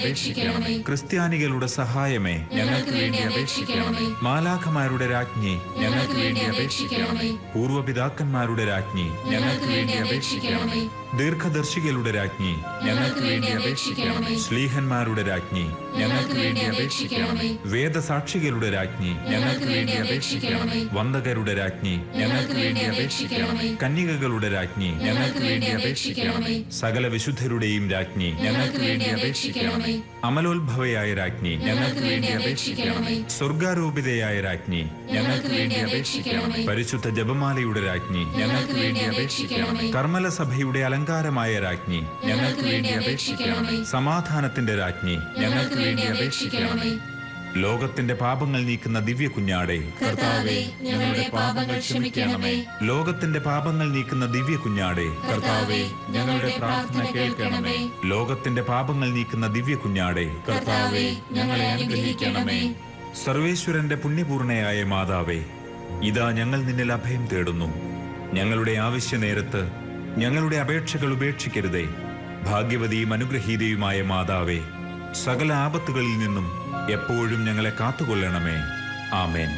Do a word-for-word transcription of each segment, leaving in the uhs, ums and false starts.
അപേക്ഷിക്കണമേ. ക്രിസ്ത്യാനികളുടെ സഹായമേ, ഞങ്ങൾക്ക് വേണ്ടി അപേക്ഷിക്കണമേ. മാലാഖമാരുടെ രാജ്ഞി, ഞങ്ങൾക്ക് വേണ്ടി അപേക്ഷിക്കണമേ. പൂർവ്വപിതാക്കന്മാരുടെ രാജ്ഞി, ഞങ്ങൾക്ക് വേണ്ടി അപേക്ഷിക്കണമേ. ദീർഘദർശികളുടെ രാജ്ഞി, ഞങ്ങൾക്ക് വേണ്ടി അപേക്ഷിക്കണമേ. ശ്ലീഹന്മാരുടെ രാജ്ഞി, ഞങ്ങൾക്ക് വേണ്ടി അപേക്ഷിക്കണമേ. വേദസാക്ഷികളുടെ രാജ്ഞി, ഞങ്ങൾക്ക് വേണ്ടി അപേക്ഷിക്കണമേ. വന്ദകരുടെ രാജ്ഞി, ഞങ്ങൾക്ക് വേണ്ടി അപേക്ഷിക്കണമേ. കന്യകകളുടെ രാജ്ഞി, ഞങ്ങൾക്ക് വേണ്ടി അപേക്ഷിക്കണമേ. സകല വിശുദ്ധരുടെയും രാജ്ഞി, ഞങ്ങൾക്ക് വേണ്ടി അപേക്ഷിക്കണമേ. അമലോത്ഭവയായ രാജ്ഞി, ഞങ്ങൾക്ക് വേണ്ടി അപേക്ഷിക്കണമേ. സ്വർഗാരോപിതയായ രാജ്ഞി, ഞങ്ങൾക്ക് വേണ്ടി അപേക്ഷിക്കണമേ. പരിശുദ്ധ ജപമാലയുടെ രാജ്ഞി, ഞങ്ങൾക്ക് വേണ്ടി അപേക്ഷിക്കണമേ. കർമ്മല സഭയുടെ അലങ്കാരമായ രാജ്ഞി, ഞങ്ങൾക്ക് വേണ്ടി അപേക്ഷിക്കണമേ. സമാധാനത്തിന്റെ രാജ്ഞി, ഞങ്ങൾക്ക് വേണ്ടി അപേക്ഷിക്കണമേ. ലോകത്തിന്റെ പാപങ്ങൾ നീക്കുന്ന ദിവ്യ കുഞ്ഞാടെ, കർത്താവേ, ഞങ്ങളുടെ പാപങ്ങൾ ക്ഷമിക്കണമേ. ലോകത്തിന്റെ പാപങ്ങൾ നീക്കുന്ന ദിവ്യ കുഞ്ഞാടെ, കർത്താവേ, ഞങ്ങളുടെ പ്രാർത്ഥന കേൾക്കണമേ. ലോകത്തിന്റെ പാപങ്ങൾ നീക്കുന്ന ദിവ്യ കുഞ്ഞാടെ, കർത്താവേ, ഞങ്ങളെ അനുഗ്രഹിക്കണമേ. സർവേശ്വരന്റെ പുണ്യപൂർണയായ മാതാവേ, ഇതാ ഞങ്ങൾ നിന്നിൽ അഭയം തേടുന്നു. ഞങ്ങളുടെ ആവശ്യ നേരത്ത് ഞങ്ങളുടെ അപേക്ഷകൾ ഉപേക്ഷിക്കരുതേ. ഭാഗ്യവതിയും അനുഗ്രഹീതയുമായ മാതാവേ, സകല ആപത്തുകളിൽ നിന്നും എപ്പോഴും ഞങ്ങളെ കാത്തുകൊള്ളണമേ. ആമേൻ.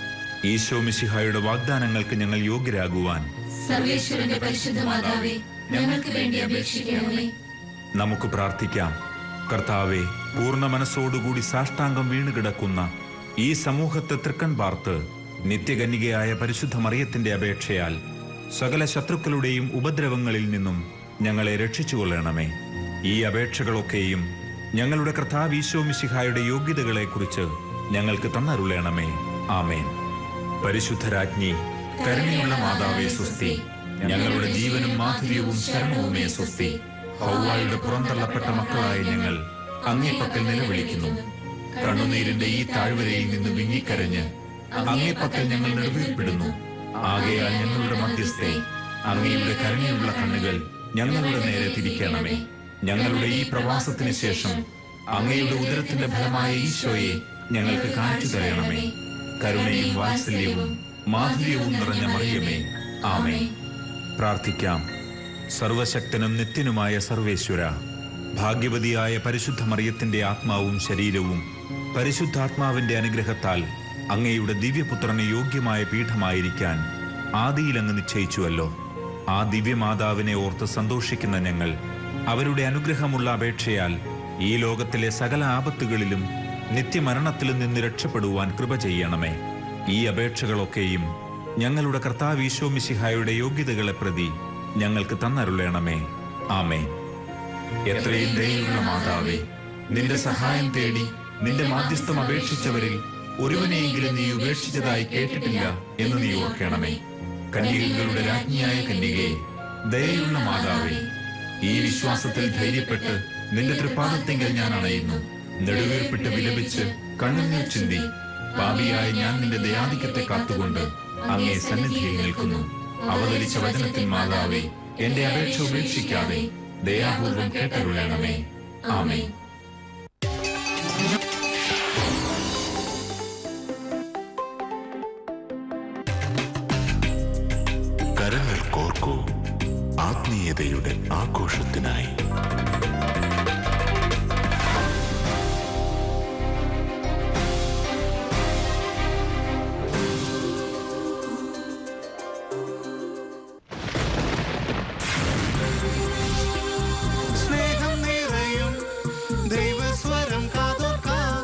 ഈശോ മിശിഹായുടെ വാഗ്ദാനങ്ങൾക്ക് ഞങ്ങൾ യോഗ്യരാകുവാൻ സർവേശ്വരന്റെ പരിശുദ്ധ മാതാവേ, ഞങ്ങൾക്ക് വേണ്ടി അപേക്ഷിക്കണമേ. നമുക്ക് പ്രാർത്ഥിക്കാം. കർത്താവെ, പൂർണ്ണ മനസ്സോടുകൂടി സാഷ്ടാംഗം വീണുകിടക്കുന്ന ഈ സമൂഹത്തെ തൃക്കൺ പാർത്ത് നിത്യകന്യകയായ പരിശുദ്ധ മറിയത്തിന്റെ അപേക്ഷയാൽ സകല ശത്രുക്കളുടെയും ഉപദ്രവങ്ങളിൽ നിന്നും ഞങ്ങളെ രക്ഷിച്ചുകൊള്ളണമേ. ഈ അപേക്ഷകളൊക്കെയും ഞങ്ങളുടെ കർത്താവ് ഈശോ മിശിഹായുടെ യോഗ്യതകളെക്കുറിച്ച് ഞങ്ങൾക്ക് തന്നരുളണമേ. ആമേൻ. പരിശുദ്ധരാജ്ഞി, കരുണയുള്ള മാതാവേ സ്വസ്തി. ഞങ്ങളുടെ ജീവനും മാധുര്യവും ശരണവുമേ സ്വസ്തി. ഹൗവായുടെ പുറന്തള്ളപ്പെട്ട മക്കളായ ഞങ്ങൾ അങ്ങേപ്പക്കൽ നിലവിളിക്കുന്നു. കണ്ണുനീരിന്റെ ഈ താഴ്വരയിൽ നിന്ന് വിങ്ങിക്കരഞ്ഞ് അങ്ങേപ്പക്കൽ ഞങ്ങൾ നെടുവീർപ്പിടുന്നു. ആകയാൽ ഞങ്ങളുടെ മധ്യസ്ഥെ, അങ്ങയുടെ കരുണയുള്ള കണ്ണുകൾ ഞങ്ങളുടെ നേരെ തിരിക്കണമേ. ഞങ്ങളുടെ ഈ പ്രവാസത്തിന് ശേഷം അങ്ങയുടെ ഉദരത്തിന്റെ ഫലമായ ഈശോയെ ഞങ്ങൾക്ക് കാണിച്ചു തരണമേ. കരുണയും വാത്സല്യവും മാധുര്യവും നിറഞ്ഞ മറിയമേ, ആമേൻ. പ്രാർത്ഥിക്കാം. സർവശക്തനും നിത്യനുമായ സർവേശ്വര, ഭാഗ്യവതിയായ പരിശുദ്ധ മറിയത്തിന്റെ ആത്മാവും ശരീരവും പരിശുദ്ധാത്മാവിന്റെ അനുഗ്രഹത്താൽ അങ്ങയുടെ ദിവ്യപുത്രന് യോഗ്യമായ പീഠമായിരിക്കാൻ ആദിയിൽ അങ്ങ് നിശ്ചയിച്ചുവല്ലോ. ആ ദിവ്യമാതാവിനെ ഓർത്ത് സന്തോഷിക്കുന്ന ഞങ്ങൾ അവരുടെ അനുഗ്രഹമുള്ള അപേക്ഷയാൽ ഈ ലോകത്തിലെ സകല ആപത്തുകളിലും നിത്യമരണത്തിലും നിന്ന് രക്ഷപ്പെടുവാൻ കൃപ ചെയ്യണമേ. ഈ അപേക്ഷകളൊക്കെയും ഞങ്ങളുടെ കർത്താവ് ഈശോ മിശിഹായുടെ യോഗ്യതകളെ പ്രതി ഞങ്ങൾക്ക് തന്നരുളണമേ. ആമേൻ. എത്രയും ദയയുള്ള മാതാവേ, നിന്റെ സഹായം തേടി നിന്റെ മാധ്യസ്ഥം അപേക്ഷിച്ചവരിൽ ഒരുവനെയെങ്കിലും നീ ഉപേക്ഷിച്ചതായി കേട്ടിട്ടില്ല എന്ന് നീ ഓർക്കണമേ. കന്യകകളുടെ രാജ്ഞിയായ കന്യകയെ, ദയയുള്ള മാതാവേ, ഈ വിശ്വാസത്തിൽ ധൈര്യപ്പെട്ട് നിന്റെ തൃപ്പാദത്തിങ്കൽ ഞാൻ അണയുന്നു. നെടുവീർപ്പിട്ട് വിലപിച്ച് കണ്ണുനീർ ചിന്തി പാപിയായ ഞാൻ നിന്റെ ദയാധിക്യത്തെ കാത്തുകൊണ്ട് അങ്ങേ സന്നിധിയിൽ നിൽക്കുന്നു. അവതരിച്ച വചനത്തിൽ മാതാവേ, എന്റെ അപേക്ഷ ഉപേക്ഷിക്കാതെ ദയാപൂർവം കേട്ടരുളണമേ. ആമേൻ. കരങ്ങൾ കോർക്കൂ ആത്മീയതയുടെ ആഘോഷത്തിനായി. സ്നേഹം നിറയും ദൈവസ്വരം കാതോർക്കാം,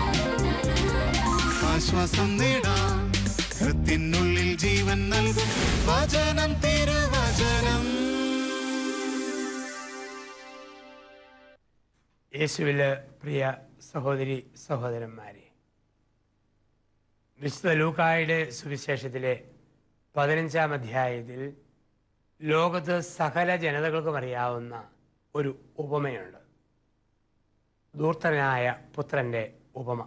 ആശ്വാസം നേടാം, ഹൃത്തിനുള്ളിൽ ജീവൻ നൽകും വചനം, തിരുവചനം. യേശുവിലെ പ്രിയ സഹോദരി സഹോദരന്മാരെ, വിശുദ്ധ ലൂക്കായുടെ സുവിശേഷത്തിലെ പതിനഞ്ചാം അധ്യായത്തിൽ ലോകത്ത് സകല ജനതകൾക്കും അറിയാവുന്ന ഒരു ഉപമയുണ്ട്. ധൂർത്തനായ പുത്രൻ്റെ ഉപമ.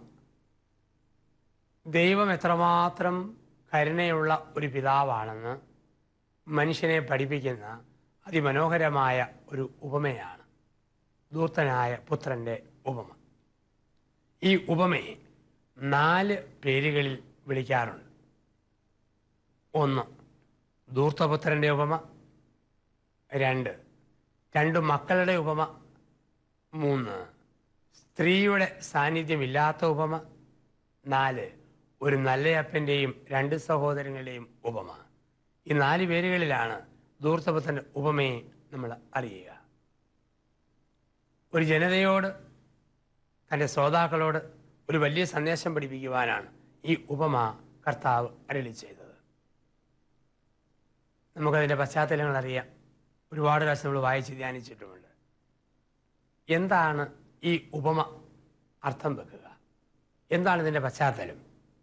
ദൈവം എത്രമാത്രം കരുണയുള്ള ഒരു പിതാവാണെന്ന് മനുഷ്യനെ പഠിപ്പിക്കുന്ന അതിമനോഹരമായ ഒരു ഉപമയാണ് ധൂർത്തനായ പുത്രൻ്റെ ഉപമ. ഈ ഉപമയെ നാല് പേരുകളിൽ വിളിക്കാറുണ്ട്. ഒന്ന്, ധൂർത്തപുത്രൻ്റെ ഉപമ. രണ്ട്, രണ്ടു മക്കളുടെ ഉപമ. മൂന്ന്, സ്ത്രീയുടെ സാന്നിധ്യമില്ലാത്ത ഉപമ. നാല്, ഒരു നല്ലയപ്പൻ്റെയും രണ്ട് സഹോദരങ്ങളുടെയും ഉപമ. ഈ നാല് പേരുകളിലാണ് ധൂർത്തപുത്രൻ്റെ ഉപമയെ നമ്മൾ അറിയുക. ഒരു ജനതയോട്, തൻ്റെ ശ്രോതാക്കളോട് ഒരു വലിയ സന്ദേശം പഠിപ്പിക്കുവാനാണ് ഈ ഉപമ കർത്താവ് അരുളി ചെയ്തത്. നമുക്കതിൻ്റെ പശ്ചാത്തലങ്ങൾ അറിയാം. ഒരുപാട് പ്രാവശ്യം നമ്മൾ വായിച്ച് ധ്യാനിച്ചിട്ടുമുണ്ട്. എന്താണ് ഈ ഉപമ അർത്ഥം വെക്കുക? എന്താണ് ഇതിൻ്റെ പശ്ചാത്തലം?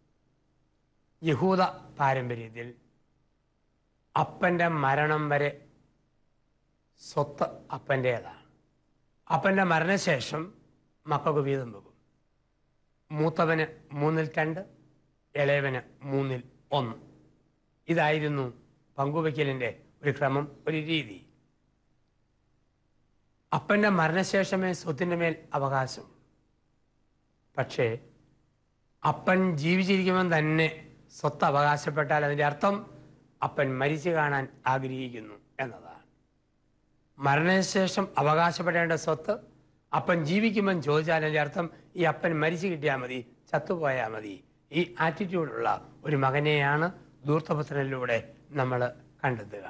യഹൂദ പാരമ്പര്യത്തിൽ അപ്പൻ്റെ മരണം വരെ സ്വത്ത് അപ്പൻ്റേതാണ്. അപ്പൻ്റെ മരണശേഷം മക്കൾക്ക് വീതം വെക്കും. മൂത്തവന് മൂന്നിൽ രണ്ട്, ഇളയവന് മൂന്നിൽ ഒന്ന്. ഇതായിരുന്നു പങ്കുവയ്ക്കലിൻ്റെ ഒരു ക്രമം, ഒരു രീതി. അപ്പൻ്റെ മരണശേഷമേ സ്വത്തിൻ്റെ മേൽ അവകാശം. പക്ഷേ അപ്പൻ ജീവിച്ചിരിക്കുമ്പോൾ തന്നെ സ്വത്ത് അവകാശപ്പെട്ടാൽ അതിൻ്റെ അർത്ഥം അപ്പൻ മരിച്ചു കാണാൻ ആഗ്രഹിക്കുന്നു എന്നതാണ്. മരണശേഷം അവകാശപ്പെടേണ്ട സ്വത്ത് അപ്പൻ ജീവിക്കുമ്പം ചോദിച്ചാൽ അതിൻ്റെ അർത്ഥം ഈ അപ്പൻ മരിച്ചു കിട്ടിയാൽ മതി, ചത്തുപോയാൽ മതി. ഈ ആറ്റിറ്റ്യൂഡുള്ള ഒരു മകനെയാണ് ധൂർത്തപുത്രനിലൂടെ നമ്മൾ കണ്ടെത്തുക.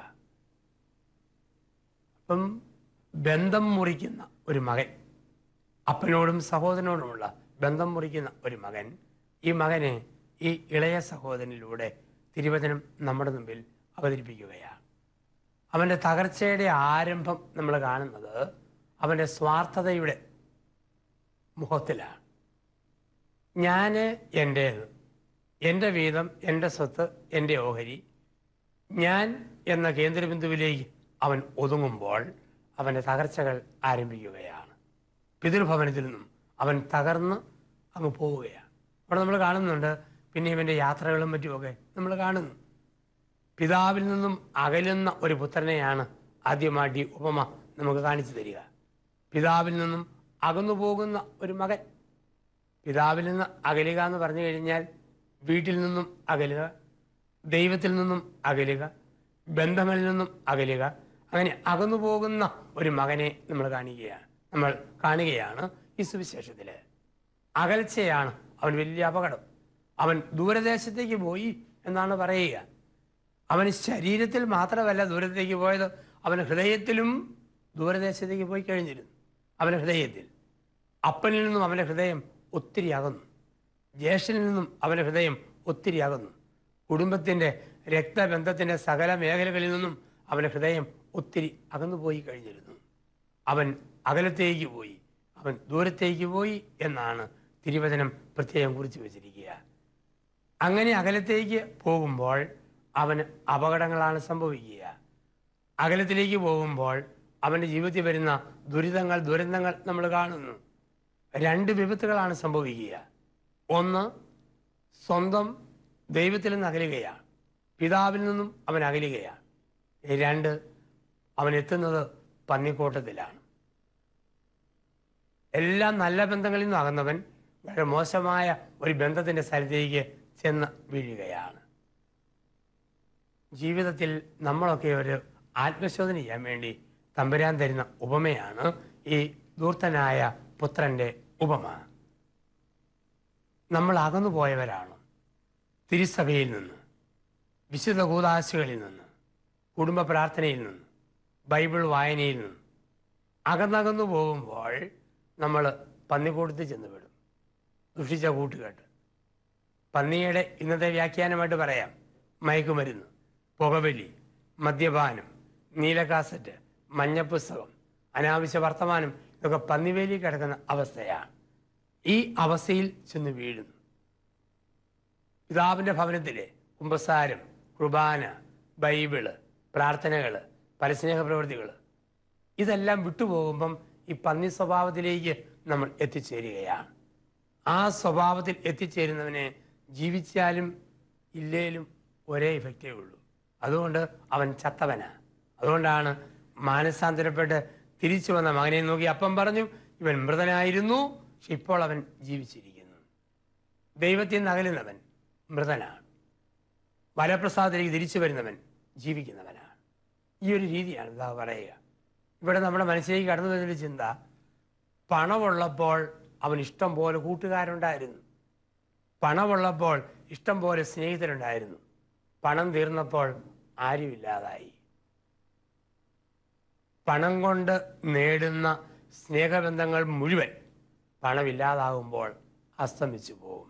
അപ്പം ബന്ധം മുറിക്കുന്ന ഒരു മകൻ, അപ്പനോടും സഹോദരനോടുമുള്ള ബന്ധം മുറിക്കുന്ന ഒരു മകൻ, ഈ മകനെ ഈ ഇളയ സഹോദരനിലൂടെ തിരുവചനം നമ്മുടെ മുമ്പിൽ അവതരിപ്പിക്കുകയാണ്. അവൻ്റെ തകർച്ചയുടെ ആരംഭം നമ്മൾ കാണുന്നത് അവൻ്റെ സ്വാർത്ഥതയുടെ മുഖത്തിലാണ്. ഞാൻ എൻ്റേത്, എൻ്റെ വീതം, എൻ്റെ സ്വത്ത്, എൻ്റെ ഓഹരി, ഞാൻ എന്ന കേന്ദ്രബിന്ദുവിലേക്ക് അവൻ ഒതുങ്ങുമ്പോൾ അവൻ്റെ തകർച്ചകൾ ആരംഭിക്കുകയാണ്. പിതൃഭവനത്തിൽ നിന്നും അവൻ തകർന്ന് അങ്ങ് പോവുകയാണ്. അവിടെ നമ്മൾ കാണുന്നുണ്ട്. പിന്നെ ഇവൻ്റെ യാത്രകളും മറ്റുമൊക്കെ നമ്മൾ കാണുന്നു. പിതാവിൽ നിന്നും അകലുന്ന ഒരു പുത്രനെയാണ് ആദ്യമായിട്ട് ഈ ഉപമ നമുക്ക് കാണിച്ചു തരിക. പിതാവിൽ നിന്നും അകന്നു പോകുന്ന ഒരു മകൻ. പിതാവിൽ നിന്ന് അകലുക എന്ന് പറഞ്ഞു കഴിഞ്ഞാൽ വീട്ടിൽ നിന്നും അകലുക, ദൈവത്തിൽ നിന്നും അകലുക, ബന്ധങ്ങളിൽ നിന്നും അകലുക. അങ്ങനെ അകന്നു പോകുന്ന ഒരു മകനെ നമ്മൾ കാണിക്കുകയാണ് നമ്മൾ കാണുകയാണ് ഈ സുവിശേഷത്തിൽ. അകൽച്ചയാണ് അവൻ വലിയ അപകടം. അവൻ ദൂരദേശത്തേക്ക് പോയി എന്നാണ് പറയുക. അവൻ ശരീരത്തിൽ മാത്രമല്ല ദൂരത്തേക്ക് പോയത്, അവൻ ഹൃദയത്തിലും ദൂരദേശത്തേക്ക് പോയി കഴിഞ്ഞിരുന്നു. അവൻ്റെ ഹൃദയത്തിൽ അപ്പനിൽ നിന്നും അവൻ്റെ ഹൃദയം ഒത്തിരി അകന്നു. ജ്യേഷ്ഠനിൽ നിന്നും അവൻ്റെ ഹൃദയം ഒത്തിരി അകന്നു. കുടുംബത്തിൻ്റെ രക്തബന്ധത്തിൻ്റെ സകല മേഖലകളിൽ നിന്നും അവൻ്റെ ഹൃദയം ഒത്തിരി അകന്നു പോയി കഴിഞ്ഞിരുന്നു. അവൻ അകലത്തേക്ക് പോയി, അവൻ ദൂരത്തേക്ക് പോയി എന്നാണ് തിരുവചനം പ്രത്യേകം കുറിച്ച് വെച്ചിരിക്കുക. അങ്ങനെ അകലത്തേക്ക് പോകുമ്പോൾ അവന് അപകടങ്ങളാണ് സംഭവിക്കുക. അകലത്തിലേക്ക് പോകുമ്പോൾ അവൻ്റെ ജീവിതത്തിൽ വരുന്ന ദുരിതങ്ങൾ, ദുരന്തങ്ങൾ നമ്മൾ കാണുന്നു. രണ്ട് വിപത്തുകളാണ് സംഭവിക്കുക. ഒന്ന്, സ്വന്തം ദൈവത്തിൽ നിന്ന് അകലുകയാണ്, പിതാവിൽ നിന്നും അവൻ അകലുകയാണ്. രണ്ട്, അവൻ എത്തുന്നത് പന്നിക്കൂട്ടത്തിലാണ്. എല്ലാ നല്ല ബന്ധങ്ങളിൽ നിന്നും അകന്നവൻ വളരെ മോശമായ ഒരു ബന്ധത്തിൻ്റെ സ്ഥലത്തേക്ക് ചെന്ന് വീഴുകയാണ്. ജീവിതത്തിൽ നമ്മളൊക്കെ ഒരു ആത്മശോധന ചെയ്യാൻ വേണ്ടി തമ്പുരാൻ തരുന്ന ഉപമയാണ് ഈ ധൂർത്തനായ പുത്രൻ്റെ ഉപമ. നമ്മൾ അകന്നു പോയവരാണ്. തിരുസഭയിൽ നിന്ന്, വിശുദ്ധ കൂദാശകളിൽ നിന്ന്, കുടുംബ പ്രാർത്ഥനയിൽ നിന്ന്, ബൈബിൾ വായനയിൽ നിന്ന് അകന്നകന്നു പോകുമ്പോൾ നമ്മൾ പന്നിക്കൂട്ടത്തിൽ ചെന്ന് വിടും. ദുഷിച്ച കൂട്ടുകെട്ട്. പന്നിയുടെ ഇന്നത്തെ വ്യാഖ്യാനമായിട്ട് പറയാം: മയക്കുമരുന്ന്, പുകവലി, മദ്യപാനം, നീലക്കാസറ്റ്, മഞ്ഞപ്പുസ്തകം, അനാവശ്യ വർത്തമാനം, ഇതൊക്കെ പന്നിവേലി കിടക്കുന്ന അവസ്ഥയാണ്. ഈ അവസ്ഥയിൽ ചെന്ന് വീഴുന്നു. പിതാവിൻ്റെ ഭവനത്തിലെ കുമ്പസാരം, കുർബാന, ബൈബിള്, പ്രാർത്ഥനകൾ, പരസ്നേഹ പ്രവൃത്തികൾ, ഇതെല്ലാം വിട്ടുപോകുമ്പം ഈ പന്നി സ്വഭാവത്തിലേക്ക് നമ്മൾ എത്തിച്ചേരുകയാണ്. ആ സ്വഭാവത്തിൽ എത്തിച്ചേരുന്നവനെ ജീവിച്ചാലും ഇല്ലേലും ഒരേ ഇഫക്റ്റേ ഉള്ളൂ. അതുകൊണ്ട് അവൻ ചത്തവനാണ്. അതുകൊണ്ടാണ് മാനസാന്തരപ്പെട്ട് തിരിച്ചു വന്ന മകനെ നോക്കി അപ്പം പറഞ്ഞു, ഇവൻ മൃതനായിരുന്നു, പക്ഷെ ഇപ്പോൾ അവൻ ജീവിച്ചിരിക്കുന്നു. ദൈവത്തിൽ നിന്ന് അകലുന്നവൻ മൃതനാണ്. വരപ്രസാദത്തിലേക്ക് തിരിച്ചു വരുന്നവൻ ജീവിക്കുന്നവനാണ്. ഈ ഒരു രീതിയാണ് ഇതാ പറയുക. ഇവിടെ നമ്മുടെ മനസ്സിലേക്ക് കടന്നു വരുന്നൊരു ചിന്ത, പണമുള്ളപ്പോൾ അവന് ഇഷ്ടം പോലെ കൂട്ടുകാരുണ്ടായിരുന്നു. പണമുള്ളപ്പോൾ ഇഷ്ടം പോലെ സ്നേഹിതരുണ്ടായിരുന്നു. പണം തീർന്നപ്പോൾ ആരുമില്ലാതായി. പണം കൊണ്ട് നേടുന്ന സ്നേഹബന്ധങ്ങൾ മുഴുവൻ പണമില്ലാതാകുമ്പോൾ അസ്തമിച്ചു പോകും.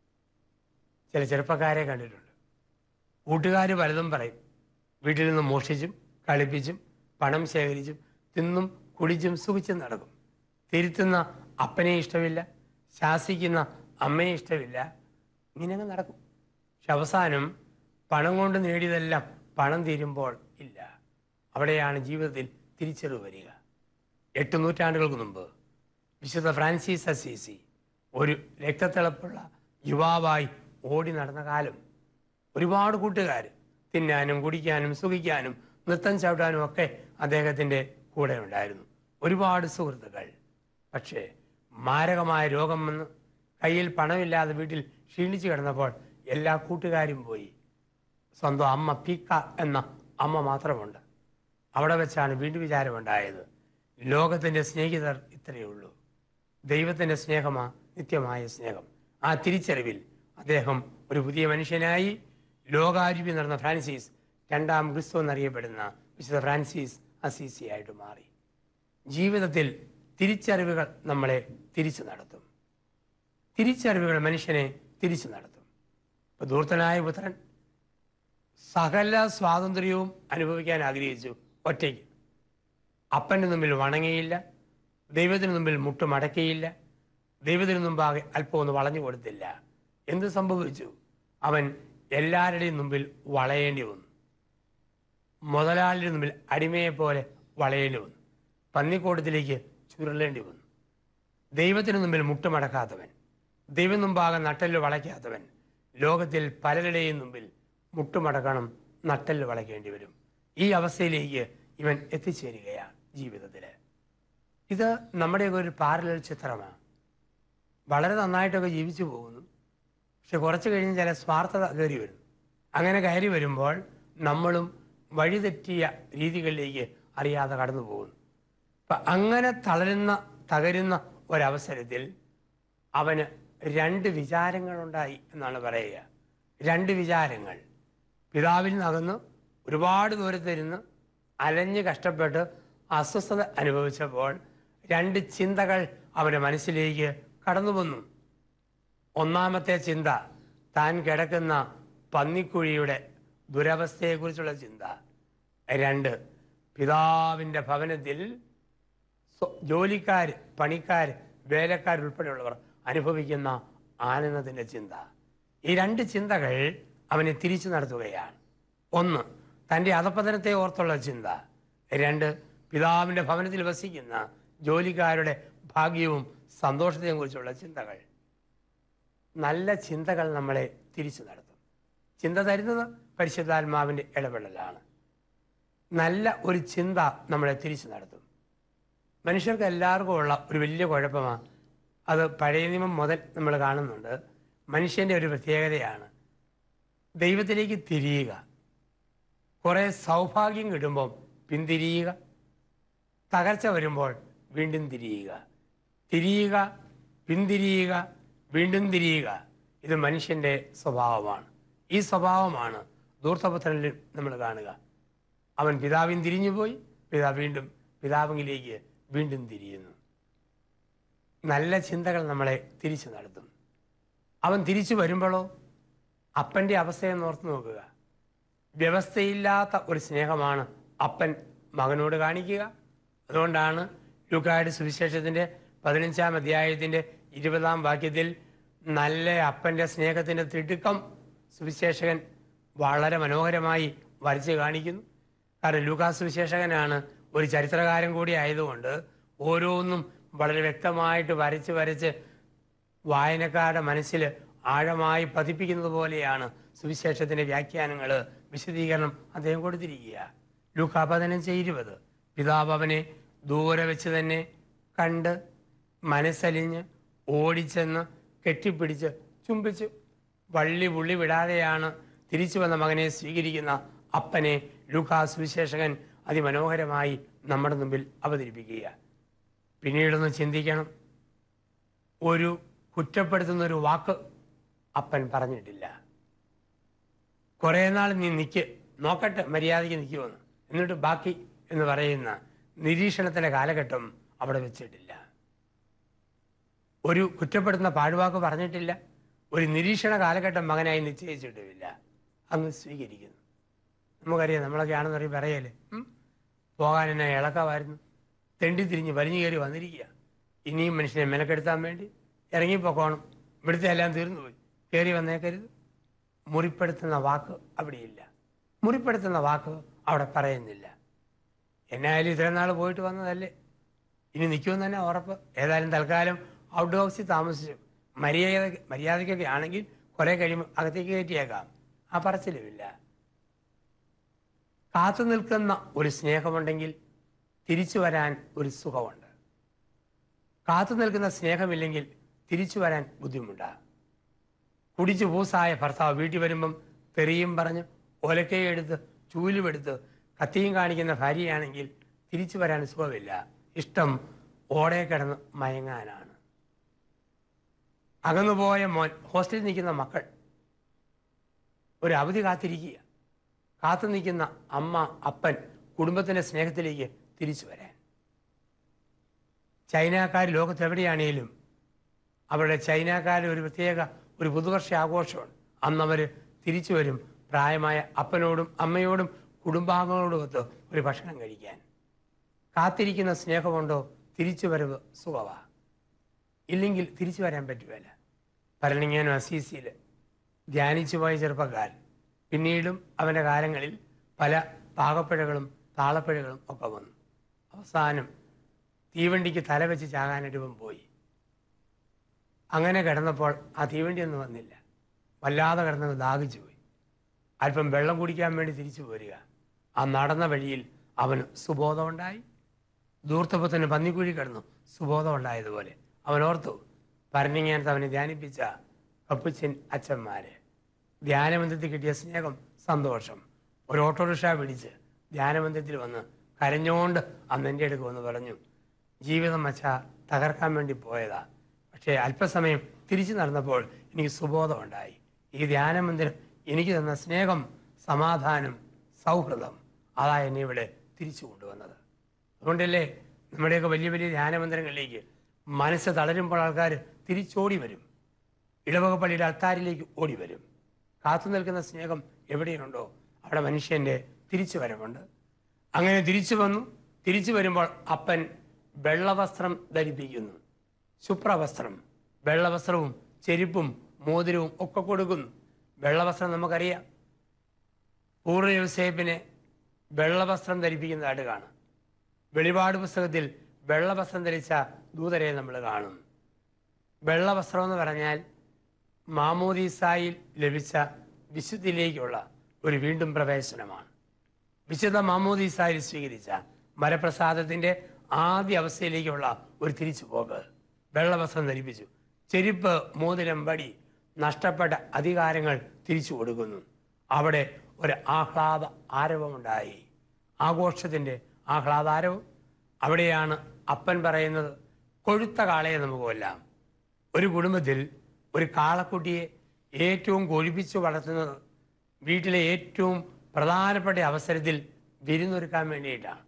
ചില ചെറുപ്പക്കാരെ കണ്ടിട്ടുണ്ട്. കൂട്ടുകാർ പലതും പറയും. വീട്ടിൽ നിന്ന് മോഷ്ടിച്ചും കളിപ്പിച്ചും പണം ശേഖരിച്ചും തിന്നും കുടിച്ചും സുഖിച്ചും നടക്കും. തിരുത്തുന്ന അപ്പനെ ഇഷ്ടമില്ല, ശാസിക്കുന്ന അമ്മയെ ഇഷ്ടമില്ല, ഇങ്ങനെ നടക്കും. പക്ഷെ അവസാനം പണം കൊണ്ട് നേടിയതെല്ലാം പണം തീരുമ്പോൾ ഇല്ല. അവിടെയാണ് ജീവിതത്തിൽ തിരിച്ചറിവ് വരിക. എട്ട് നൂറ്റാണ്ടുകൾക്ക് മുമ്പ് വിശുദ്ധ ഫ്രാൻസിസ് അസീസി ഒരു രക്തത്തിളപ്പുള്ള യുവാവായി ഓടി നടന്ന കാലം. ഒരുപാട് കൂട്ടുകാർ, തിന്നാനും കുടിക്കാനും സുഖിക്കാനും നൃത്തം ചവിട്ടാനും ഒക്കെ അദ്ദേഹത്തിൻ്റെ കൂടെ ഉണ്ടായിരുന്നു. ഒരുപാട് സുഹൃത്തുക്കൾ. പക്ഷേ മാരകമായ രോഗം വന്ന് കയ്യിൽ പണമില്ലാതെ വീട്ടിൽ ക്ഷീണിച്ചു കിടന്നപ്പോൾ എല്ലാ കൂട്ടുകാരും പോയി. സ്വന്തം അമ്മ പീക്ക എന്ന അമ്മ മാത്രമുണ്ട്. അവിടെ വെച്ചാണ് വീണ്ടും വിചാരമുണ്ടായത്, ലോകത്തിൻ്റെ സ്നേഹിതർ ഇത്രയേ ഉള്ളൂ, ദൈവത്തിൻ്റെ സ്നേഹമാ നിത്യമായ സ്നേഹം. ആ തിരിച്ചറിവിൽ അദ്ദേഹം ഒരു പുതിയ മനുഷ്യനായി ലോകാരൂപി നടന്ന ഫ്രാൻസിസ് രണ്ടാം ക്രിസ്തു എന്നറിയപ്പെടുന്ന വിശുദ്ധ ഫ്രാൻസിസ് അസീസിയായിട്ട് മാറി. ജീവിതത്തിൽ തിരിച്ചറിവുകൾ നമ്മളെ തിരിച്ചു നടത്തും. തിരിച്ചറിവുകൾ മനുഷ്യനെ തിരിച്ചു നടത്തും. ഇപ്പോൾ ധൂർത്തനായ പുത്രൻ സകല സ്വാതന്ത്ര്യവും അനുഭവിക്കാൻ ആഗ്രഹിച്ചു. ഒറ്റയ്ക്ക് അപ്പൻ്റെ മുമ്പിൽ വണങ്ങിയില്ല, ദൈവത്തിന് മുമ്പിൽ മുട്ടുമടക്കിയില്ല, ദൈവത്തിന് മുമ്പാകെ അല്പം ഒന്ന് വളഞ്ഞു കൊടുത്തില്ല. എന്ത് സംഭവിച്ചു? അവൻ എല്ലാവരുടെയും മുമ്പിൽ വളയേണ്ടി വന്നു. മുതലാളിയുടെ മുമ്പിൽ അടിമയെ പോലെ വളയേണ്ടി വന്നു. പന്നിക്കൂടത്തിലേക്ക് ചുരുളേണ്ടി വന്നു. ദൈവത്തിന് മുമ്പിൽ മുട്ടുമടക്കാത്തവൻ, ദൈവം മുമ്പാകെ നട്ടെല്ല് വളയ്ക്കാത്തവൻ ലോകത്തിൽ പലരുടെയും മുമ്പിൽ മുട്ടുമടക്കണം, നട്ടെല്ല് വളയ്ക്കേണ്ടി വരും. ഈ അവസ്ഥയിലേക്ക് ഇവൻ എത്തിച്ചേരുകയാണ് ജീവിതത്തിൽ. ഇത് നമ്മുടെയൊക്കെ ഒരു പാരലൽ ചിത്രമാണ്. വളരെ നന്നായിട്ടൊക്കെ ജീവിച്ചു പോകുന്നു. പക്ഷെ കുറച്ച് കഴിഞ്ഞ് ചില സ്വാർത്ഥത കയറി വരും. അങ്ങനെ കയറി വരുമ്പോൾ നമ്മളും വഴിതെറ്റിയ രീതികളിലേക്ക് അറിയാതെ കടന്നു പോകുന്നു. അപ്പം അങ്ങനെ തളരുന്ന തകരുന്ന ഒരവസരത്തിൽ അവന് രണ്ട് വിചാരങ്ങളുണ്ടായി എന്നാണ് പറയുക. രണ്ട് വിചാരങ്ങൾ. പിതാവിൽ നിന്നകന്ന് ഒരുപാട് ദൂരത്തിരുന്ന് അലഞ്ഞ് കഷ്ടപ്പെട്ട് അസ്വസ്ഥത അനുഭവിച്ചപ്പോൾ രണ്ട് ചിന്തകൾ അവൻ്റെ മനസ്സിലേക്ക് കടന്നു വന്നു. ഒന്നാമത്തെ ചിന്ത താൻ കിടക്കുന്ന പന്നിക്കുഴിയുടെ ദുരവസ്ഥയെക്കുറിച്ചുള്ള ചിന്ത. രണ്ട്, പിതാവിൻ്റെ ഭവനത്തിൽ ജോലിക്കാർ, പണിക്കാർ, വേലക്കാരുൾപ്പെടെയുള്ളവർ അനുഭവിക്കുന്ന ആനന്ദത്തിൻ്റെ ചിന്ത. ഈ രണ്ട് ചിന്തകൾ അവനെ തിരിച്ചു നടത്തുകയാണ്. ഒന്ന്, തൻ്റെ അധപതനത്തെ ഓർത്തുള്ള ചിന്ത. രണ്ട്, പിതാവിൻ്റെ ഭവനത്തിൽ വസിക്കുന്ന ജോലിക്കാരുടെ ഭാഗ്യവും സന്തോഷത്തെയും കുറിച്ചുള്ള ചിന്തകൾ. നല്ല ചിന്തകൾ നമ്മളെ തിരിച്ചു നടത്തും. ചിന്ത തരുന്നത് പരിശുദ്ധാത്മാവിൻ്റെ ഇടപെടലാണ്. നല്ല ഒരു ചിന്ത നമ്മളെ തിരിച്ചു നടത്തും. മനുഷ്യർക്ക് എല്ലാവർക്കും ഉള്ള ഒരു വലിയ കുഴപ്പമാണ്, അത് പഴയ നിയമം മുതൽ നമ്മൾ കാണുന്നുണ്ട്. മനുഷ്യൻ്റെ ഒരു പ്രത്യേകതയാണ് ദൈവത്തിലേക്ക് തിരിയുക. കുറേ സൗഭാഗ്യം കിട്ടുമ്പം പിന്തിരിയുക, തകർച്ച വരുമ്പോൾ വീണ്ടും തിരിയുക, തിരിയുക, പിന്തിരിയുക, വീണ്ടും തിരിയുക. ഇത് മനുഷ്യൻ്റെ സ്വഭാവമാണ്. ഈ സ്വഭാവമാണ് ധൂർത്തപുത്രനിൽ നമ്മൾ കാണുക. അവൻ പിതാവിൻ തിരിഞ്ഞുപോയി, പിതാവ് വീണ്ടും പിതാവിലേക്ക് വീണ്ടും തിരിയുന്നു. നല്ല ചിന്തകൾ നമ്മളെ തിരിച്ചു നടത്തും. അവൻ തിരിച്ചു വരുമ്പോഴോ അപ്പൻ്റെ അവസ്ഥയെന്ന് ഓർത്ത് നോക്കുക. വ്യവസ്ഥയില്ലാത്ത ഒരു സ്നേഹമാണ് അപ്പൻ മകനോട് കാണിക്കുക. അതുകൊണ്ടാണ് ലൂക്കായുടെ സുവിശേഷത്തിൻ്റെ പതിനഞ്ചാം അധ്യായത്തിൻ്റെ ഇരുപതാം വാക്യത്തിൽ നല്ല അപ്പൻ്റെ സ്നേഹത്തിൻ്റെ തിടുക്കം സുവിശേഷകൻ വളരെ മനോഹരമായി വരച്ച് കാണിക്കുന്നു. കാരണം ലൂക്കാ സുവിശേഷകനാണ് ഒരു ചരിത്രകാരൻ കൂടി ആയതുകൊണ്ട് ഓരോന്നും വളരെ വ്യക്തമായിട്ട് വരച്ച് വരച്ച് വായനക്കാരുടെ മനസ്സിൽ ആഴമായി പതിപ്പിക്കുന്നത് പോലെയാണ് സുവിശേഷത്തിൻ്റെ വ്യാഖ്യാനങ്ങൾ, വിശദീകരണം അദ്ദേഹം കൊടുത്തിരിക്കുക. ലൂക്കാ പതിനഞ്ച് ഇരുപത്, പിതാവ് അവനെ ദൂരെ വെച്ച് തന്നെ കണ്ട് മനസ്സലിഞ്ഞ് ഓടിച്ചെന്ന് കെട്ടിപ്പിടിച്ച് ചുംബിച്ചു. വള്ളി പുള്ളി വിടാതെയാണ് തിരിച്ചു വന്ന മകനെ സ്വീകരിക്കുന്ന അപ്പനെ ലൂക്കാ സുവിശേഷകൻ അതിമനോഹരമായി നമ്മുടെ മുമ്പിൽ അവതരിപ്പിക്കുക. പിന്നീടൊന്ന് ചിന്തിക്കണം. ഒരു കുറ്റപ്പെടുത്തുന്ന ഒരു വാക്ക് അപ്പൻ പറഞ്ഞിട്ടില്ല. കുറേ നാൾ നീ നിൽക്ക്, നോക്കട്ടെ മര്യാദയ്ക്ക് നിൽക്കുമെന്ന്, എന്നിട്ട് ബാക്കി എന്ന് പറയുന്ന നിരീക്ഷണത്തിൻ്റെ കാലഘട്ടം അവിടെ വെച്ചിട്ടില്ല. ഒരു കുറ്റപ്പെടുത്തുന്ന പാഴ്വാക്ക് പറഞ്ഞിട്ടില്ല. ഒരു നിരീക്ഷണ കാലഘട്ടം മകനായി നിശ്ചയിച്ചിട്ടുമില്ല. അങ്ങ് സ്വീകരിക്കുന്നു. നമുക്കറിയാം, നമ്മളൊക്കെ ആണെന്ന് പറയും പറയല്ലേ, പോകാൻ എന്നെ ഇളക്കമായിരുന്നു, തെണ്ടി തിരിഞ്ഞ് വലിഞ്ഞു കയറി വന്നിരിക്കുക, ഇനിയും മനുഷ്യനെ മെനക്കെടുത്താൻ വേണ്ടി ഇറങ്ങിപ്പോക്കോണം, ഇവിടുത്തെ എല്ലാം തീർന്നുപോയി, കയറി വന്നേക്കരുത്. മുറിപ്പെടുത്തുന്ന വാക്ക് അവിടെയില്ല. മുറിപ്പെടുത്തുന്ന വാക്ക് അവിടെ പറയുന്നില്ല. എന്നായാലും ഇത്രയും നാൾ പോയിട്ട് വന്നതല്ലേ, ഇനി നിൽക്കുമെന്ന് തന്നെ ഉറപ്പ്. ഏതായാലും തൽക്കാലം ഔട്ട് ഹൗസിൽ താമസിച്ചു, മര്യാദ മര്യാദയ്ക്കൊക്കെ ആണെങ്കിൽ കുറേ കഴിയുമ്പോൾ അകത്തേക്ക് കയറ്റിയേക്കാം. ആ പറച്ചിലുമില്ല. കാത്തു നിൽക്കുന്ന ഒരു സ്നേഹമുണ്ടെങ്കിൽ തിരിച്ചു വരാൻ ഒരു സുഖമുണ്ട്. കാത്തു നിൽക്കുന്ന സ്നേഹമില്ലെങ്കിൽ തിരിച്ചു വരാൻ ബുദ്ധിമുട്ടാണ്. കുടിച്ചു പൂസായ ഭർത്താവ് വീട്ടിൽ വരുമ്പം തെറിയും പറഞ്ഞ് ഒലക്കയെടുത്ത് ചൂലുമെടുത്ത് കത്തിയും കാണിക്കുന്ന ഭാര്യയാണെങ്കിൽ തിരിച്ചു വരാൻ സുഖമില്ല. ഇഷ്ടം ഓടെ കിടന്ന് മയങ്ങാനാണ്. അകന്നുപോയ മോൻ, ഹോസ്റ്റലിൽ നിൽക്കുന്ന മക്കൾ, ഒരു അവധി കാത്തിരിക്കുക. കാത്തു നിൽക്കുന്ന അമ്മ, അപ്പൻ, കുടുംബത്തിൻ്റെ സ്നേഹത്തിലേക്ക് തിരിച്ചു വരാൻ. ചൈനക്കാർ ലോകത്തെവിടെയാണേലും അവരുടെ ചൈനക്കാരുടെ ഒരു പ്രത്യേക ഒരു പുതുവർഷ ആഘോഷമാണ്. അന്നവർ തിരിച്ചു വരും പ്രായമായ അപ്പനോടും അമ്മയോടും കുടുംബാംഗങ്ങളോടുമൊത്ത് ഒരു ഭക്ഷണം കഴിക്കാൻ. കാത്തിരിക്കുന്ന സ്നേഹമുണ്ടോ തിരിച്ചു വരവ് സുഖമാണ്. ഇല്ലെങ്കിൽ തിരിച്ചു വരാൻ പറ്റുകയില്ല. ഭരണിങ്ങാനും അസീസിയിൽ ധ്യാനിച്ചു പോയ ചെറുപ്പക്കാരൻ പിന്നീടും അവൻ്റെ കാലങ്ങളിൽ പല പാകപ്പിഴകളും താളപ്പിഴകളും ഒക്കെ വന്നു. അവസാനം തീവണ്ടിക്ക് തല വെച്ച് ചാകാനായിട്ട് ഇവൻ പോയി. അങ്ങനെ കിടന്നപ്പോൾ ആ തീവണ്ടിയൊന്നും വന്നില്ല. വല്ലാതെ കിടന്നത് ദാഹിച്ചു പോയി. അല്പം വെള്ളം കുടിക്കാൻ വേണ്ടി തിരിച്ചു പോരുക. ആ നടന്ന വഴിയിൽ അവന് സുബോധം ഉണ്ടായി. ദൂർത്തപ്പത്തിന് പന്നിക്കുഴി കിടന്നു സുബോധം ഉണ്ടായതുപോലെ അവൻ ഓർത്തു, ഭരണിങ്ങാനത്ത് അവനെ ധ്യാനിപ്പിച്ച കപ്പുച്ചിൻ അച്ഛന്മാര്, ധ്യാനബന്ധത്തിൽ കിട്ടിയ സ്നേഹം, സന്തോഷം. ഒരു ഓട്ടോറിക്ഷ പിടിച്ച് ധ്യാനബന്ധത്തിൽ വന്ന് കരഞ്ഞുകൊണ്ട് അന്ന് എൻ്റെ അടുക്കുമെന്ന് പറഞ്ഞു, ജീവിതം മച്ച തകർക്കാൻ വേണ്ടി പോയതാ, പക്ഷേ അല്പസമയം തിരിച്ചു നടന്നപ്പോൾ എനിക്ക് സുബോധം ഉണ്ടായി. ഈ ധ്യാനമന്ദിരം എനിക്ക് തന്ന സ്നേഹം, സമാധാനം, സൗഹൃദം, അതാ എന്നെ ഇവിടെ തിരിച്ചു കൊണ്ടുവന്നത്. അതുകൊണ്ടല്ലേ നമ്മുടെയൊക്കെ വലിയ വലിയ ധ്യാനമന്ദിരങ്ങളിലേക്ക് മനസ്സ് തളരുമ്പോൾ ആൾക്കാർ തിരിച്ചോടി വരും. ഇടവക പള്ളിയുടെ അൾത്താരിലേക്ക് ഓടി വരും. കാത്തു നിൽക്കുന്ന സ്നേഹം എവിടെയുണ്ടോ അവിടെ മനുഷ്യൻ്റെ തിരിച്ചു വരവുണ്ട്. അങ്ങനെ തിരിച്ചു വന്നു. തിരിച്ചു വരുമ്പോൾ അപ്പൻ വെള്ളവസ്ത്രം ധരിപ്പിക്കുന്നു. ശുഭ്രവസ്ത്രം, വെള്ളവസ്ത്രവും ചെരുപ്പും മോതിരവും ഒക്കെ കൊടുക്കുന്നു. വെള്ളവസ്ത്രം നമുക്കറിയാം, പൂർവ്വ യോസേപ്പിനെ വെള്ളവസ്ത്രം ധരിപ്പിക്കുന്നതായിട്ട് കാണാം. വെളിപാട് പുസ്തകത്തിൽ വെള്ളവസ്ത്രം ധരിച്ച ദൂതരെ നമ്മൾ കാണും. വെള്ളവസ്ത്രം എന്ന് പറഞ്ഞാൽ മാമോദീസായിൽ ലഭിച്ച വിശുദ്ധിയിലേക്കുള്ള ഒരു വീണ്ടും പ്രവേശനമാണ്. വിശുദ്ധ മാമോദീസായിൽ സ്വീകരിച്ച മരപ്രസാദത്തിൻ്റെ ആദ്യ അവസ്ഥയിലേക്കുള്ള ഒരു തിരിച്ചുപോക്ക്. വെള്ളവസ്ത്രം ധരിപ്പിച്ചു. ചെരുപ്പ്, മോതിരം, വടി, നഷ്ടപ്പെട്ട അധികാരങ്ങൾ തിരിച്ചു കൊടുക്കുന്നു. അവിടെ ഒരു ആഹ്ലാദ ആരവമുണ്ടായി, ആഘോഷത്തിൻ്റെ ആഹ്ലാദാരവും. അവിടെയാണ് അപ്പൻ പറയുന്നത്, കൊഴുത്ത കാളയെ നമുക്ക് കൊല്ലാം. ഒരു കുടുംബത്തിൽ ഒരു കാളക്കുട്ടിയെ ഏറ്റവും കൊഴുപ്പിച്ച് വളർത്തുന്നത് വീട്ടിലെ ഏറ്റവും പ്രധാനപ്പെട്ട അവസരത്തിൽ വിരുന്നൊരുക്കാൻ വേണ്ടിയിട്ടാണ്.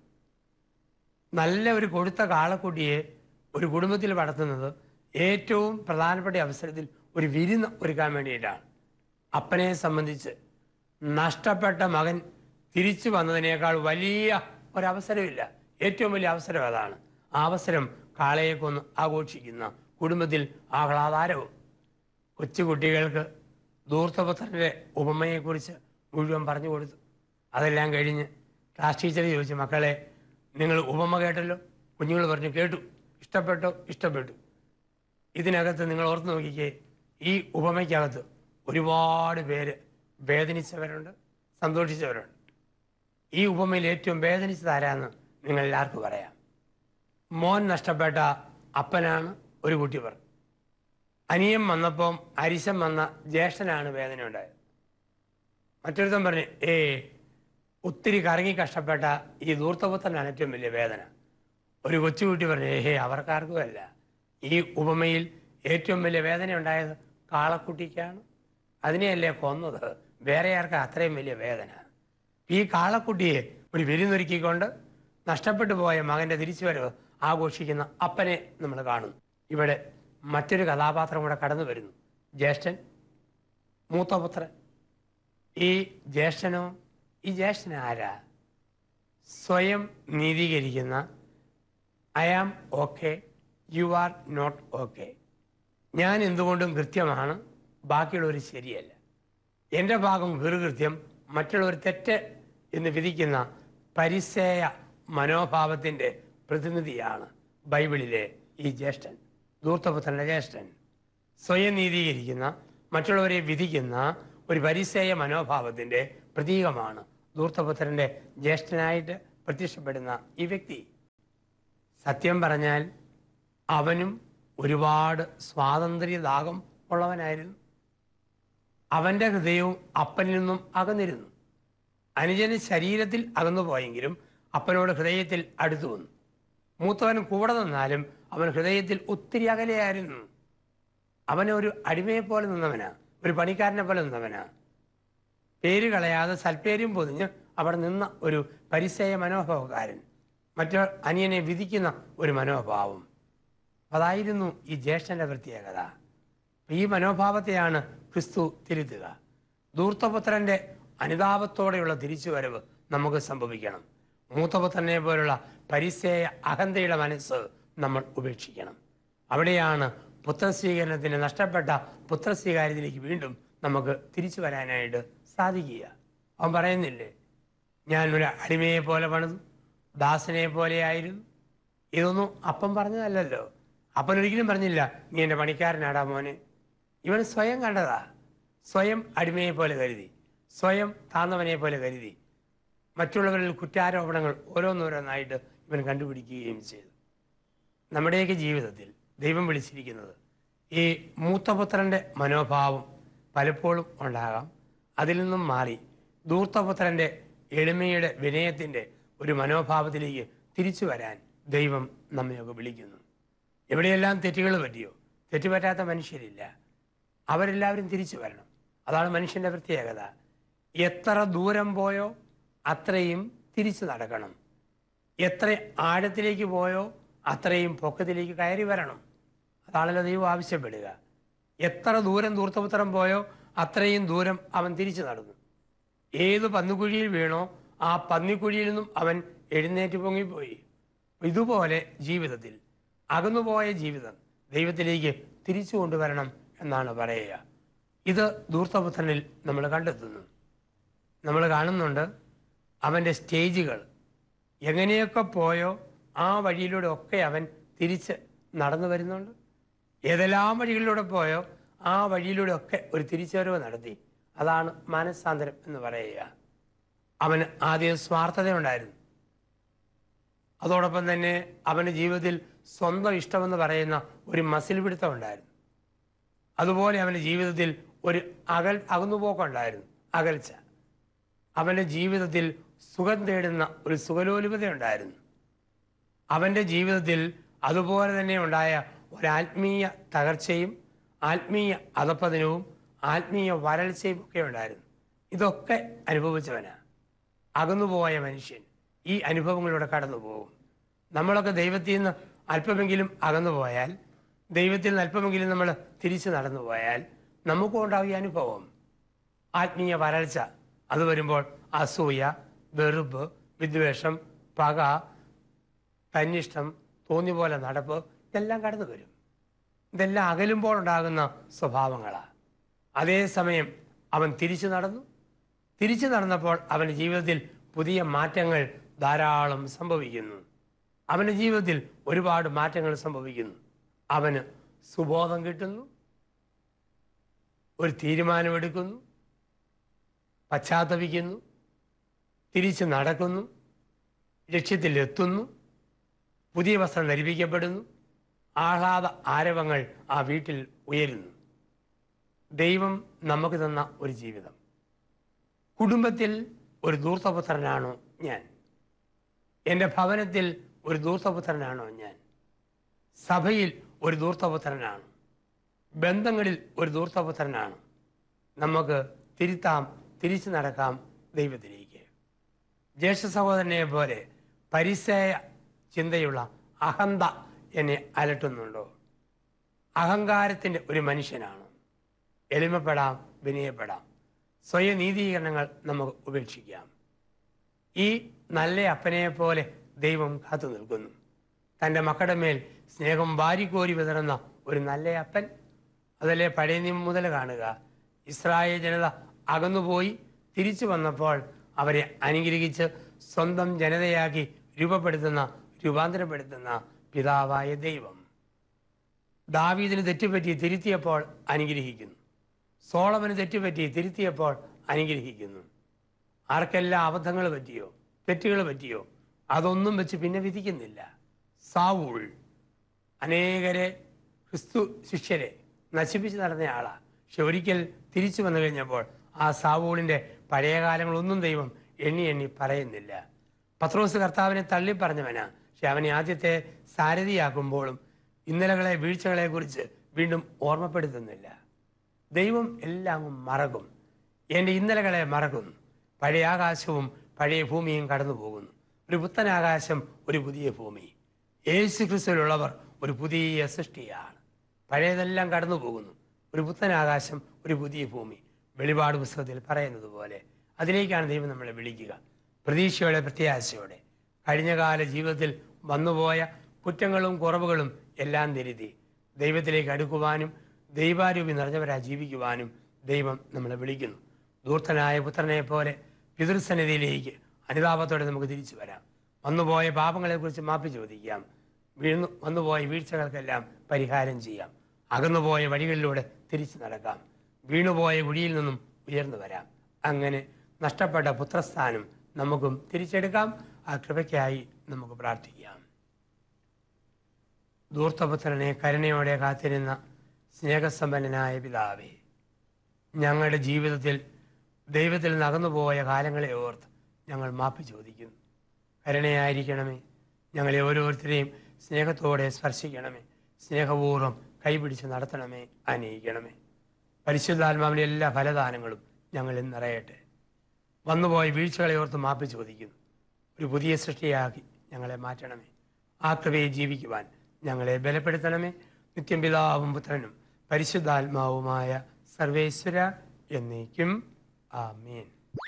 നല്ല ഒരു കൊഴുത്ത കാളക്കുട്ടിയെ ഒരു കുടുംബത്തിൽ വളർത്തുന്നത് ഏറ്റവും പ്രധാനപ്പെട്ട അവസരത്തിൽ ഒരു വിരുന്ന് ഒരുക്കാൻ വേണ്ടിയിട്ടാണ്. അപ്പനെ സംബന്ധിച്ച് നഷ്ടപ്പെട്ട മകൻ തിരിച്ചു വന്നതിനേക്കാൾ വലിയ ഒരവസരമില്ല. ഏറ്റവും വലിയ അവസരം അതാണ്. ആ അവസരം കാളയെ കൊന്ന് ആഘോഷിക്കുന്ന കുടുംബത്തിൽ ആഹ്ലാദാരവും. കൊച്ചുകുട്ടികൾക്ക് ധൂർത്തപുത്രൻ്റെ ഉപമയെക്കുറിച്ച് മുഴുവൻ പറഞ്ഞു കൊടുത്തു. അതെല്ലാം കഴിഞ്ഞ് ക്ലാസ് ടീച്ചർ ചോദിച്ചു, മക്കളെ നിങ്ങൾ ഉപമ കേട്ടല്ലോ? കുഞ്ഞുങ്ങൾ പറഞ്ഞു, കേട്ടു. ഇഷ്ടപ്പെട്ടോ? ഇഷ്ടപ്പെട്ടു. ഇതിനകത്ത് നിങ്ങൾ ഓർത്ത് നോക്കിക്കേ, ഈ ഉപമയ്ക്കകത്ത് ഒരുപാട് പേര് വേദനിച്ചവരുണ്ട്, സന്തോഷിച്ചവരുണ്ട്. ഈ ഉപമയിൽ ഏറ്റവും വേദനിച്ചത് ആരാന്ന് നിങ്ങൾ എല്ലാവർക്കും പറയാം. മോൻ നഷ്ടപ്പെട്ട അപ്പനാണ് ഒരു കുട്ടി പറഞ്ഞു. അനിയൻ വന്നപ്പം അരിശം വന്ന ജ്യേഷ്ഠനാണ് വേദന ഉണ്ടായത്. മറ്റൊരുത്തൻ പറഞ്ഞു, ഏ ഒത്തിരി കറങ്ങി കഷ്ടപ്പെട്ട ഈ ധൂർത്തപുത്രനാണ് ഏറ്റവും വലിയ വേദന. ഒരു കൊച്ചുകുട്ടി പറഞ്ഞു, ഏഹേ അവർക്കാർക്കുമല്ല. ഈ ഉപമയിൽ ഏറ്റവും വലിയ വേദന ഉണ്ടായത് കാളക്കുട്ടിക്കാണ്. അതിനെയല്ലേ കൊന്നത്, വേറെ ആർക്കാ അത്രയും വലിയ വേദന? ഈ കാളക്കുട്ടിയെ ഒരു വിരുന്നൊരുക്കിക്കൊണ്ട് നഷ്ടപ്പെട്ടു പോയ മകൻ്റെ തിരിച്ചുവരവ് ആഘോഷിക്കുന്ന അപ്പനെ നമ്മൾ കാണുന്നു. ഇവിടെ മറ്റൊരു കഥാപാത്രം കൂടെ കടന്നു വരുന്നു, ജ്യേഷ്ഠൻ, മൂത്തപുത്രൻ. ഈ ജ്യേഷ്ഠനോ, ഈ ജ്യേഷ്ഠൻ ആരാ? സ്വയം നീതീകരിക്കുന്ന I am okay, you are not okay. ഞാൻ എന്തുകൊണ്ടും കൃത്യമാണ്, ബാക്കിയുള്ളവർ ശരിയല്ല. എൻ്റെ ഭാഗം കൃത്യം, മറ്റുള്ളവർ തെറ്റ് എന്ന് വിധിക്കുന്ന പരിസേയ മനോഭാവത്തിൻ്റെ പ്രതിനിധിയാണ് ബൈബിളിലെ ഈ ജ്യേഷ്ഠൻ, ധൂർത്തപുത്രൻ്റെ ജ്യേഷ്ഠൻ. സ്വയം നീതീകരിക്കുന്ന, മറ്റുള്ളവരെ വിധിക്കുന്ന ഒരു പരിസേയ മനോഭാവത്തിൻ്റെ പ്രതീകമാണ് ധൂർത്തപുത്രൻ്റെ ജ്യേഷ്ഠനായിട്ട് പ്രത്യക്ഷപ്പെടുന്ന ഈ വ്യക്തി. സത്യം പറഞ്ഞാൽ അവനും ഒരുപാട് സ്വാതന്ത്ര്യദാഹം ഉള്ളവനായിരുന്നു. അവൻ്റെ ഹൃദയവും അപ്പനിൽ നിന്നും അകന്നിരുന്നു. അനുജന് ശരീരത്തിൽ അകന്നു പോയെങ്കിലും അപ്പനോട് ഹൃദയത്തിൽ അടുത്തു വന്നു. മൂത്തവൻ കൂടെ നിന്നാലും അവൻ ഹൃദയത്തിൽ ഒത്തിരി അകലെയായിരുന്നു. അവനെ ഒരു അടിമയെപ്പോലെ നിന്നവനാ, ഒരു പണിക്കാരനെ പോലെ നിന്നവനാ. പേര് കളയാതെ സൽപ്പേരും പൊതിഞ്ഞ് അവിടെ നിന്ന ഒരു പരിസേയ മനോഭാവക്കാരൻ, മറ്റൊരു അനിയനെ വിധിക്കുന്ന ഒരു മനോഭാവം. അതായിരുന്നു ഈ ജ്യേഷ്ഠൻ്റെ പ്രത്യേകത. ഈ മനോഭാവത്തെയാണ് ക്രിസ്തു തിരുത്തുക. ധൂർത്തപുത്രൻ്റെ അനുതാപത്തോടെയുള്ള തിരിച്ചുവരവ് നമുക്ക് സംഭവിക്കണം. മൂത്തപുത്രനെ പോലുള്ള പരിസേയ അഹന്തയുടെ മനസ്സ് നമ്മൾ ഉപേക്ഷിക്കണം. അവിടെയാണ് പുത്രസ്വീകരണത്തിന് നഷ്ടപ്പെട്ട പുത്രസ്വീകാര്യത്തിലേക്ക് വീണ്ടും നമുക്ക് തിരിച്ചു വരാനായിട്ട് സാധിക്കുക. അവൻ പറയുന്നില്ലേ, ഞാൻ ഒരു അടിമയെ പോലെ പണിതു, ദാസനെ പോലെയായിരുന്നു. ഇതൊന്നും അപ്പം പറഞ്ഞതല്ലല്ലോ. അപ്പൻ ഒരിക്കലും പറഞ്ഞില്ല നീ എൻ്റെ പണിക്കാരനാടാ മോനെ. ഇവൻ സ്വയം കണ്ടതാ. സ്വയം അടിമയെ പോലെ കരുതി, സ്വയം താന്നവനെ പോലെ കരുതി. മറ്റുള്ളവരിൽ കുറ്റാരോപണങ്ങൾ ഓരോന്നോരോന്നായിട്ട് ഇവൻ കണ്ടുപിടിക്കുകയും ചെയ്തു. നമ്മുടെയൊക്കെ ജീവിതത്തിൽ ദൈവം വിളിച്ചിരിക്കുന്നത് ഈ മൂത്തപുത്രൻ്റെ മനോഭാവം പലപ്പോഴും ഉണ്ടാകാം. അതിൽ നിന്നും മാറി ധൂർത്തപുത്രൻ്റെ എളിമയുടെ വിനയത്തിൻ്റെ ഒരു മനോഭാവത്തിലേക്ക് തിരിച്ചു വരാൻ ദൈവം നമ്മയൊക്കെ വിളിക്കുന്നു. എവിടെയെല്ലാം തെറ്റുകൾ പറ്റിയോ, തെറ്റുപറ്റാത്ത മനുഷ്യരില്ല. അവരെല്ലാവരും തിരിച്ചു വരണം. അതാണ് മനുഷ്യൻ്റെ പ്രത്യേകത. എത്ര ദൂരം പോയോ അത്രയും തിരിച്ചു നടക്കണം. എത്ര ആഴത്തിലേക്ക് പോയോ അത്രയും പൊക്കത്തിലേക്ക് കയറി വരണം. അതാണല്ലോ ദൈവം ആവശ്യപ്പെടുക. എത്ര ദൂരം ധൂർത്തപുത്രൻ പോയോ അത്രയും ദൂരം അവൻ തിരിച്ചു നടന്നു. ഏത് പന്നിക്കുഴിയിൽ വീണോ ആ പന്നിക്കുഴിയിൽ നിന്നും അവൻ എഴുന്നേറ്റ് പൊങ്ങിപ്പോയി. ഇതുപോലെ ജീവിതത്തിൽ അകന്നുപോയ ജീവിതം ദൈവത്തിലേക്ക് തിരിച്ചു കൊണ്ടുവരണം എന്നാണ് പറയുക. ഇത് ധൂർത്തപുത്രനിൽ നമ്മൾ കണ്ടെത്തുന്നു. നമ്മൾ കാണുന്നുണ്ട് അവൻ്റെ സ്റ്റേജുകൾ. എങ്ങനെയൊക്കെ പോയോ ആ വഴിയിലൂടെ ഒക്കെ അവൻ തിരിച്ച് നടന്നു വരുന്നുണ്ട്. ഏതെല്ലാം വഴികളിലൂടെ പോയോ ആ വഴിയിലൂടെ ഒക്കെ ഒരു തിരിച്ചുവരവ് നടത്തി. അതാണ് മാനസാന്തരം എന്ന് പറയുക. അവന് ആദ്യം സ്വാർത്ഥതയുണ്ടായിരുന്നു. അതോടൊപ്പം തന്നെ അവൻ്റെ ജീവിതത്തിൽ സ്വന്തം ഇഷ്ടമെന്ന് പറയുന്ന ഒരു മസിൽ പിടുത്തം ഉണ്ടായിരുന്നു. അതുപോലെ അവൻ്റെ ജീവിതത്തിൽ ഒരു അകൽ അകന്നുപോക്കുണ്ടായിരുന്നു, അകൽച്ച. അവൻ്റെ ജീവിതത്തിൽ സുഖം തേടുന്ന ഒരു സുഖലോലുപതയുണ്ടായിരുന്നു. അവൻ്റെ ജീവിതത്തിൽ അതുപോലെ തന്നെ ഉണ്ടായ ഒരാത്മീയ തകർച്ചയും ആത്മീയ അധപ്പതനവും ആത്മീയ വരൾച്ചയും ഒക്കെ ഉണ്ടായിരുന്നു. ഇതൊക്കെ അനുഭവിച്ചവനാ. അകന്നുപോയ മനുഷ്യൻ ഈ അനുഭവങ്ങളിലൂടെ കടന്നു പോകും. നമ്മളൊക്കെ ദൈവത്തിൽ നിന്ന് അല്പമെങ്കിലും അകന്നു പോയാൽ, ദൈവത്തിൽ നിന്ന് അല്പമെങ്കിലും നമ്മൾ തിരിച്ചു നടന്നു പോയാൽ നമുക്കും ഉണ്ടാകും ഈ അനുഭവം. ആത്മീയ വരൾച്ച. അത് വരുമ്പോൾ അസൂയ, വെറുപ്പ്, വിദ്വേഷം, പക, തന്നിഷ്ടം, തോന്നിയ പോലെ നടപ്പ്, ഇതെല്ലാം കടന്നു വരും. ഇതെല്ലാം അകലുമ്പോൾ ഉണ്ടാകുന്ന സ്വഭാവങ്ങളാണ്. അതേസമയം അവൻ തിരിച്ചു നടന്നു. തിരിച്ചു നടന്നപ്പോൾ അവൻ്റെ ജീവിതത്തിൽ പുതിയ മാറ്റങ്ങൾ ധാരാളം സംഭവിക്കുന്നു. അവൻ്റെ ജീവിതത്തിൽ ഒരുപാട് മാറ്റങ്ങൾ സംഭവിക്കുന്നു. അവന് സുബോധം കിട്ടുന്നു, ഒരു തീരുമാനമെടുക്കുന്നു, പശ്ചാത്തപിക്കുന്നു, തിരിച്ച് നടക്കുന്നു, ലക്ഷ്യത്തിലെത്തുന്നു, പുതിയ വസ്ത്രം ധരിപ്പിക്കപ്പെടുന്നു, ആഹ്ലാദ ആരവങ്ങൾ ആ വീട്ടിൽ ഉയരുന്നു. ദൈവം നമുക്ക് തന്ന ഒരു ജീവിതം. കുടുംബത്തിൽ ഒരു ധൂർത്തപുത്രനാണോ ഞാൻ? എൻ്റെ ഭവനത്തിൽ ഒരു ധൂർത്തപുത്രനാണോ ഞാൻ? സഭയിൽ ഒരു ധൂർത്തപുത്രനാണ്. ബന്ധങ്ങളിൽ ഒരു ധൂർത്തപുത്രനാണ്. നമുക്ക് തിരുത്താം, തിരിച്ചു നടക്കാം ദൈവത്തിലേക്ക്. ജ്യേഷ്ഠ സഹോദരനെ പോലെ പരിസയ ചിന്തയുള്ള അഹന്ത എന്നെ അലട്ടുന്നുണ്ടോ? അഹങ്കാരത്തിൻ്റെ ഒരു മനുഷ്യനാണ്. എളിമപ്പെടാം, വിനയപ്പെടാം. സ്വയം നീതീകരണങ്ങൾ നമുക്ക് ഉപേക്ഷിക്കാം. ഈ നല്ല അപ്പനെ പോലെ ദൈവം കാത്തു നിൽക്കുന്നു. തൻ്റെ മക്കളുടെ മേൽ സ്നേഹം വാരിക്കോരി വിതറുന്ന ഒരു നല്ല അപ്പൻ. അതല്ലേ പഴയ നിയമം മുതൽ കാണുക. ഇസ്രായേൽ ജനത അകന്നുപോയി തിരിച്ചു വന്നപ്പോൾ അവരെ അനുഗ്രഹിച്ച് സ്വന്തം ജനതയാക്കി രൂപപ്പെടുത്തുന്ന രൂപാന്തരപ്പെടുത്തുന്ന പിതാവായ ദൈവം ദാവീദിന് തെറ്റുപറ്റി തിരുത്തിയപ്പോൾ അനുഗ്രഹിക്കുന്നു. സോളമന് തെറ്റുപറ്റി തിരുത്തിയപ്പോൾ അനുഗ്രഹിക്കുന്നു. ആർക്കെല്ലാം അബദ്ധങ്ങൾ പറ്റിയോ തെറ്റുകൾ പറ്റിയോ അതൊന്നും വെച്ച് പിന്നെ വിധിക്കുന്നില്ല. സാവൂൾ അനേകരെ ക്രിസ്തു ശിഷ്യരെ നശിപ്പിച്ച് നടന്ന ആളാണ്. പക്ഷെ ഒരിക്കൽ തിരിച്ചു വന്നു കഴിഞ്ഞപ്പോൾ ആ സാവൂളിൻ്റെ പഴയ കാലങ്ങളൊന്നും ദൈവം എണ്ണി എണ്ണി പറയുന്നില്ല. പത്രോസ് കർത്താവിനെ തള്ളി പറഞ്ഞവനാ. പക്ഷെ അവനെ ആദ്യത്തെ സാരഥിയാക്കുമ്പോഴും ഇന്നലകളെ വീഴ്ചകളെ കുറിച്ച് വീണ്ടും ഓർമ്മപ്പെടുത്തുന്നില്ല. ദൈവം എല്ലാം മറക്കും. എൻ്റെ ഇന്നലകളെ മറക്കുന്നു. പഴയ ആകാശവും പഴയ ഭൂമിയും കടന്നു പോകുന്നു. ഒരു പുത്തൻ ആകാശം, ഒരു പുതിയ ഭൂമി. യേശു ക്രിസ്തുവിലുള്ളവർ ഒരു പുതിയ സൃഷ്ടിയാണ്. പഴയതെല്ലാം കടന്നു പോകുന്നു. ഒരു പുത്തൻ ആകാശം, ഒരു പുതിയ ഭൂമി. വെളിപാട് പുസ്തകത്തിൽ പറയുന്നത് പോലെ അതിലേക്കാണ് ദൈവം നമ്മളെ വിളിക്കുക. പ്രതീക്ഷയോടെ, പ്രത്യാശയോടെ കഴിഞ്ഞകാല ജീവിതത്തിൽ വന്നുപോയ കുറ്റങ്ങളും കുറവുകളും എല്ലാം തിരുത്തി ദൈവത്തിലേക്ക് അടുക്കുവാനും ദൈവാരൂപി നിറഞ്ഞവരായി ജീവിക്കുവാനും ദൈവം നമ്മളെ വിളിക്കുന്നു. ധൂർത്തനായ പുത്രനെ പോലെ പിതൃസന്നിധിയിലേക്ക് അനുതാപത്തോടെ നമുക്ക് തിരിച്ചു വരാം. വന്നുപോയ പാപങ്ങളെക്കുറിച്ച് മാപ്പി ചോദിക്കാം. വീഴ്ന്നു വന്നുപോയ വീഴ്ചകൾക്കെല്ലാം പരിഹാരം ചെയ്യാം. അകന്നുപോയ വഴികളിലൂടെ തിരിച്ചു നടക്കാം. വീണുപോയ കുഴിയിൽ നിന്നും ഉയർന്നു വരാം. അങ്ങനെ നഷ്ടപ്പെട്ട പുത്രസ്ഥാനം നമുക്കും തിരിച്ചെടുക്കാം. ആ കൃപയ്ക്കായി നമുക്ക് പ്രാർത്ഥിക്കാം. ധൂർത്തപുത്രനെ കരുണയോടെ കാത്തിരുന്ന സ്നേഹസമ്പന്നനായ പിതാവേ, ഞങ്ങളുടെ ജീവിതത്തിൽ ദൈവത്തിൽ നിന്ന് അകന്നുപോയ കാലങ്ങളെ ഓർത്ത് ഞങ്ങൾ മാപ്പ് ചോദിക്കുന്നു. കരുണയായിരിക്കണമേ. ഞങ്ങളെ ഓരോരുത്തരെയും സ്നേഹത്തോടെ സ്പർശിക്കണമേ. സ്നേഹപൂർവ്വം കൈപിടിച്ച് നടത്തണമേ, അനുഗ്രഹിക്കണമേ. പരിശുദ്ധാത്മാവിൻ്റെ എല്ലാ ഫലദാനങ്ങളും ഞങ്ങളിൽ നിറയട്ടെ. വന്നുപോയ വീഴ്ചകളെ ഓർത്ത് മാപ്പ് ചോദിക്കുന്നു. ഒരു പുതിയ സൃഷ്ടിയാക്കി ഞങ്ങളെ മാറ്റണമേ. ആ കൃപയെ ജീവിക്കുവാൻ ഞങ്ങളെ ബലപ്പെടുത്തണമേ. നിത്യം പിതാവും പുത്രനും പരിശുദ്ധാത്മാവുമായ സർവേശ്വര എന്നേക്കും. ആമേൻ.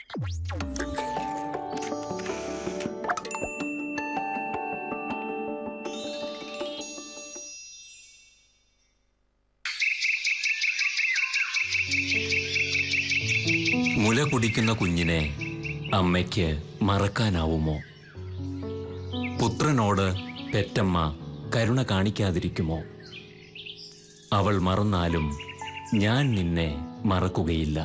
മുല കുടിക്കുന്ന കുഞ്ഞിനെ അമ്മയ്ക്ക് മറക്കാനാവുമോ? പുത്രനോട് പെറ്റമ്മ കരുണ കാണിക്കാതിരിക്കുമോ? അവൾ മറന്നാലും ഞാൻ നിന്നെ മറക്കുകയില്ല.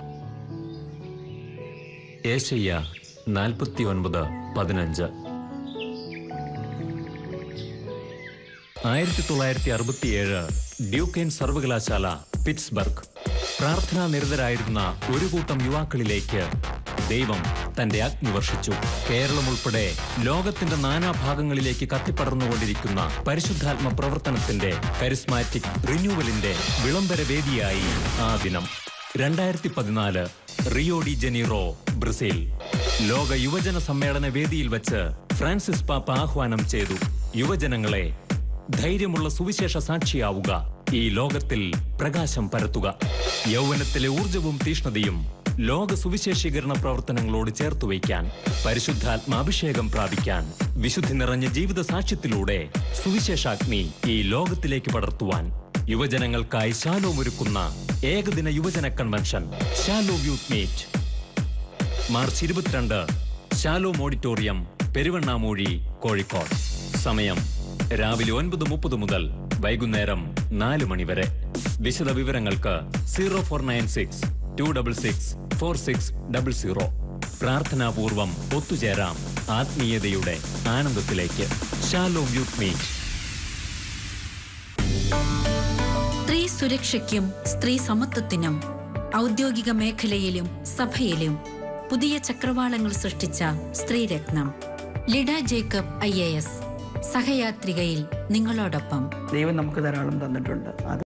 ഏശയ്യ നാൽപ്പത്തി ഒൻപത് പതിനഞ്ച്. ആയിരത്തി തൊള്ളായിരത്തി അറുപത്തിയേഴ് ഡ്യൂക്കെയിൻ സർവകലാശാല പിറ്റ്സ്ബർഗ് പ്രാർത്ഥനാ നിരതരായിരുന്ന ഒരു കൂട്ടം യുവാക്കളിലേക്ക് ദൈവം തന്റെ അഗ്നി വർഷിച്ചു. കേരളം ഉൾപ്പെടെ ലോകത്തിന്റെ നാനാഭാഗങ്ങളിലേക്ക് കത്തിപ്പടർന്നുകൊണ്ടിരിക്കുന്ന പരിശുദ്ധാത്മ പ്രവർത്തനത്തിന്റെ കരിസ്മാറ്റിക് റിന്യൂവലിന്റെ വിളംബര വേദിയായി ആ ദിനം. രണ്ടായിരത്തി പതിനാല് റിയോ ഡി ജനീറോ, ബ്രസീൽ. ലോക യുവജന സമ്മേളന വേദിയിൽ വച്ച് ഫ്രാൻസിസ് പാപ്പ ആഹ്വാനം ചെയ്തു: യുവജനങ്ങളെ, ധൈര്യമുള്ള സുവിശേഷ സാക്ഷിയാവുക, ഈ ലോകത്തിൽ പ്രകാശം പരത്തുക. യൗവനത്തിലെ ഊർജവും തീഷ്ണതയും ലോക സുവിശേഷീകരണ പ്രവർത്തനങ്ങളോട് ചേർത്തുവയ്ക്കാൻ, പരിശുദ്ധാത്മാഭിഷേകം പ്രാപിക്കാൻ, വിശുദ്ധി നിറഞ്ഞ ജീവിത സാക്ഷ്യത്തിലൂടെ സുവിശേഷാഗ്നി ഈ ലോകത്തിലേക്ക് പടർത്തുവാൻ യുവജനങ്ങൾക്കായി ശാലോം ഒരുക്കുന്ന ഏകദിന യുവജന convention Shalom youth meet. March ഇരുപത്തിരണ്ട്, ശാലോം ഓഡിറ്റോറിയം, പെരുവണ്ണാമൂഴി, കോഴിക്കോട്. സമയം രാവിലെ ഒൻപത് മുപ്പത് മുതൽ വൈകുന്നേരം നാല് മണി വരെ. വിശദ വിവരങ്ങൾക്ക് zero four nine six two double six four six double zero. പ്രാർത്ഥനാപൂർവം ഒത്തുചേരാം ആത്മീയതയുടെ ആനന്ദത്തിലേക്ക്. Shalom youth meet. സ്ത്രീ സുരക്ഷയ്ക്കും സ്ത്രീ സമത്വത്തിനും ഔദ്യോഗിക മേഖലയിലും സഭയിലും പുതിയ ചക്രവാളങ്ങൾ സൃഷ്ടിച്ച സ്ത്രീരത്നം Lida Jacob I A S സഹയാത്രികയിൽ നിങ്ങളോടൊപ്പം. ദൈവം നമുക്ക് ധാരാളം തന്നിട്ടുണ്ട്.